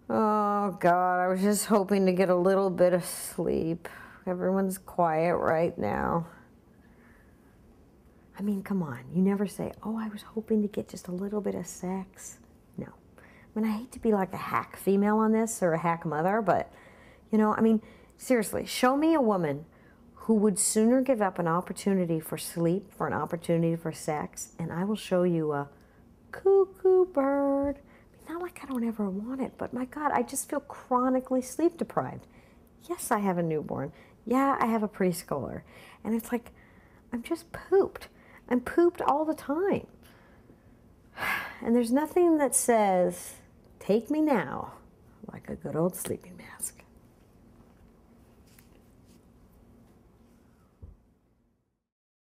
Oh God, I was just hoping to get a little bit of sleep. Everyone's quiet right now. I mean, come on. You never say, oh, I was hoping to get just a little bit of sex. No. I mean, I hate to be like a hack female on this or a hack mother, but, you know, I mean, seriously, show me a woman who would sooner give up an opportunity for sleep for an opportunity for sex, and I will show you a cuckoo bird. Not like I don't ever want it, but my God, I just feel chronically sleep deprived. Yes, I have a newborn. Yeah, I have a preschooler. And it's like, I'm just pooped. I'm pooped all the time. And there's nothing that says, take me now, like a good old sleeping mask.